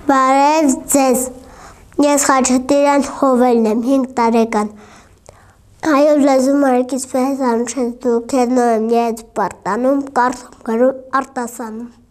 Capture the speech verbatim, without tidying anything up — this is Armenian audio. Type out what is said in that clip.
Բարև ձեզ, ես Խաչատուրյան Հովելն եմ, հինգ տարեկան, հայոց լեզու մարզից Ֆեհեզ Անուշեցու քերնո եմ, ես պարտանում, կարդում, գրում, արտասանում։